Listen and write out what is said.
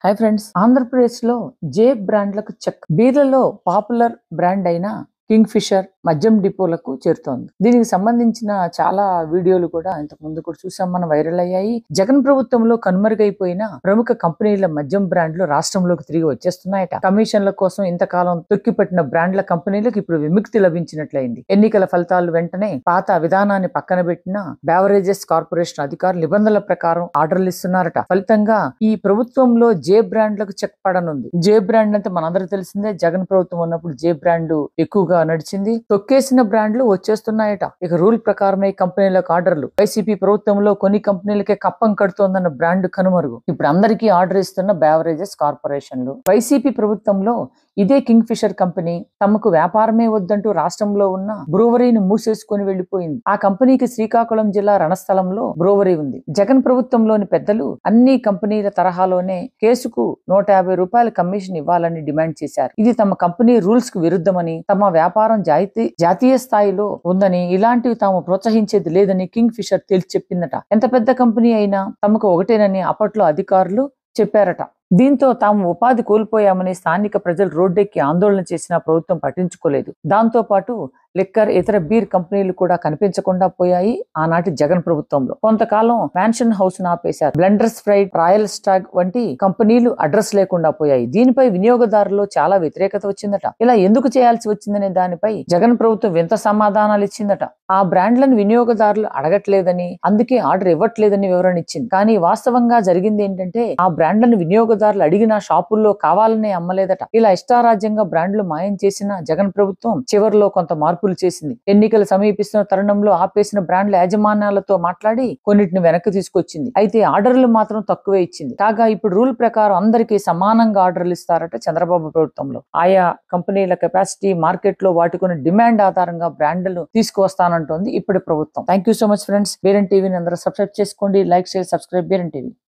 Hi friends, Andhra Pradesh లో జే బ్రాండ్లకు చెక్ బీర్లలో పాపులర్ బ్రాండ్ అయిన కింగ్ ఫిషర్ మద్యం డిపోలకు చేరుతోంది. దీనికి సంబంధించిన చాలా వీడియోలు కూడా ఇంతకు ముందు కూడా చూసాం, మనం వైరల్ అయ్యాయి. జగన్ ప్రభుత్వంలో కనుమరుగైపోయిన ప్రముఖ కంపెనీల మద్యం బ్రాండ్లు రాష్ట్రంలోకి తిరిగి వచ్చేస్తున్నాయట. కమిషన్ల కోసం ఇంతకాలం తొక్కిపట్టిన బ్రాండ్ల కంపెనీలకు ఇప్పుడు విముక్తి లభించినట్లయింది. ఎన్నికల ఫలితాలు వెంటనే పాత విధానాన్ని పక్కన పెట్టిన బెవరేజెస్ కార్పొరేషన్ అధికారులు నిబంధనల ప్రకారం ఆర్డర్లు ఇస్తున్నారట. ఫలితంగా ఈ ప్రభుత్వంలో జే బ్రాండ్లకు చెక్ పడనుంది. జే బ్రాండ్ అంటే మనందరికీ తెలిసిందే. జగన్ ప్రభుత్వం ఉన్నప్పుడు జే బ్రాండ్ ఎక్కువగా నడిచింది. తొక్కేసిన బ్రాండ్లు వచ్చేస్తున్నాయట. ఇక రూల్ ప్రకారమే కంపెనీలకు ఆర్డర్లు. వైసీపీ ప్రభుత్వంలో కొన్ని కంపెనీలకే కప్పం కడుతోందన్న బ్రాండ్ కనుమరుగు. ఇప్పుడు అందరికీ ఆర్డర్ ఇస్తున్న బెవరేజెస్ కార్పొరేషన్లు. వైసీపీ ప్రభుత్వంలో ఇదే కింగ్ ఫిషర్ కంపెనీ తమకు వ్యాపారమే వద్దంటూ రాష్ట్రంలో ఉన్న బ్రూవరీని మూసేసుకుని వెళ్లిపోయింది. ఆ కంపెనీకి శ్రీకాకుళం జిల్లా రణస్థలంలో బ్రూవరీ ఉంది. జగన్ ప్రభుత్వంలోని పెద్దలు అన్ని కంపెనీల తరహాలోనే కేసుకు 150 రూపాయల కమిషన్ ఇవ్వాలని డిమాండ్ చేశారు. ఇది తమ కంపెనీ రూల్స్ కు విరుద్ధమని, తమ వ్యాపారం జాతీయ స్థాయిలో ఉందని, ఇలాంటివి తాము ప్రోత్సహించేది లేదని కింగ్ ఫిషర్ తేల్చి చెప్పిందట. ఎంత పెద్ద కంపెనీ అయినా తమకు ఒకటేనని అప్పట్లో అధికారులు చెప్పారట. దీంతో తాము ఉపాధి కోల్పోయామని స్థానిక ప్రజలు రోడ్డెక్కి ఆందోళన చేసినా ప్రభుత్వం పట్టించుకోలేదు. దాంతో పాటు లిక్కర్, ఇతర బీర్ కంపెనీలు కూడా కనిపించకుండా పోయాయి ఆనాటి జగన్ ప్రభుత్వంలో. కొంతకాలం మ్యాన్షన్ హౌస్ ఆపేశారు. బ్లెండర్స్ ఫ్రైడ్, రాయల్ స్టాగ్ వంటి కంపెనీలు అడ్రస్ లేకుండా పోయాయి. దీనిపై వినియోగదారుల్లో చాలా వ్యతిరేకత వచ్చిందట. ఇలా ఎందుకు చేయాల్సి వచ్చిందనే దానిపై జగన్ ప్రభుత్వం వింత సమాధానాలు ఇచ్చిందట. ఆ బ్రాండ్లను వినియోగదారులు అడగట్లేదని, అందుకే ఆర్డర్ ఇవ్వట్లేదని వివరణ ఇచ్చింది. కానీ వాస్తవంగా జరిగింది ఏంటంటే, ఆ బ్రాండ్లను వినియోగదారులు అడిగిన షాపుల్లో కావాలనే అమ్మలేదట. ఇలా ఇష్టారాజ్యంగా బ్రాండ్లు మాయం చేసిన జగన్ ప్రభుత్వం చివరిలో కొంత మార్పులు చేసింది. ఎన్నికలు సమీపిస్తున్న తరుణంలో ఆపేసిన బ్రాండ్ల యాజమాన్యాలతో మాట్లాడి కొన్నిటిని వెనక్కి తీసుకొచ్చింది. అయితే ఆర్డర్లు మాత్రం తక్కువే ఇచ్చింది. కాగా ఇప్పుడు రూల్ ప్రకారం అందరికీ సమానంగా ఆర్డర్లు ఇస్తారట చంద్రబాబు ప్రభుత్వంలో. ఆయా కంపెనీల కెపాసిటీ, మార్కెట్ లో వాటికున్న డిమాండ్ ఆధారంగా బ్రాండ్లు తీసుకువస్తానంటోంది ఇప్పటి ప్రభుత్వం. Thank you so much friends. బీరన్ టీవీని అందరూ సబ్స్క్రైబ్ చేసుకోండి. లైక్, షేర్, సబ్స్క్రైబ్ బీరన్ టీవీ.